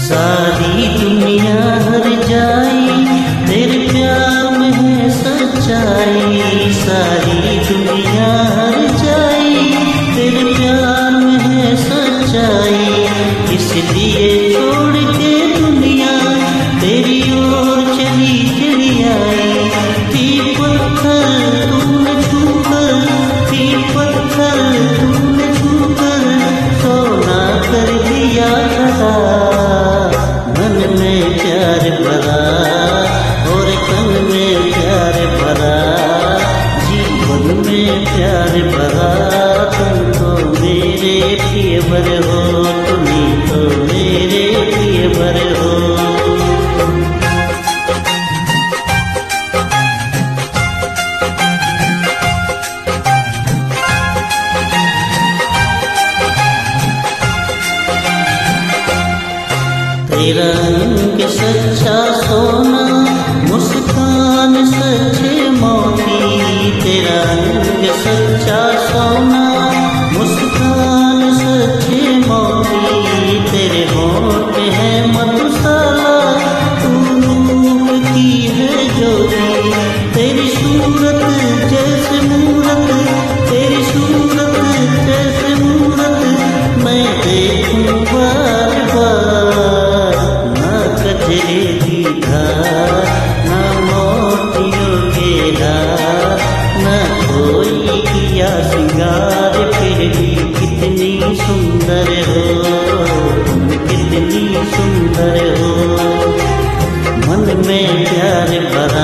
सारी दुनिया हर जाई तेरे प्यार में है सच्चाई। सारी दुनिया हर जाई तेरे प्यार में है सच्चाई। इसलिए छोड़ के दुनिया तेरी ओर चली चली आई। थी पत्थर तूने छूकर, थी पत्थर तूने छूकर सोना कर दिया खड़ा। मन में प्यार भरा और तन में प्यार भरा, जीवन में प्यार भरा। तुम तो मेरे प्रियवर हो, तुम्ही तो मेरे प्रियवर हो। तेरा रंग सच्चा सोना, मुस्कान सच्चे मोती। तेरा रंग सच्चा सोना, मुस्कान सच्चे मोती। तेरे होठ है मधुशाला, तू रूप की है ज्योति। तेरी सूरत जैसे मूरत, तेरी सूरत जैसे मूरत मैं देखूं बार बार। ना कजरे की धार, ना मोतियों के हार, ना कोई किया सिंगार, फिर भी कितनी सुंदर हो, कितनी सुंदर हो। मन में प्यार भरा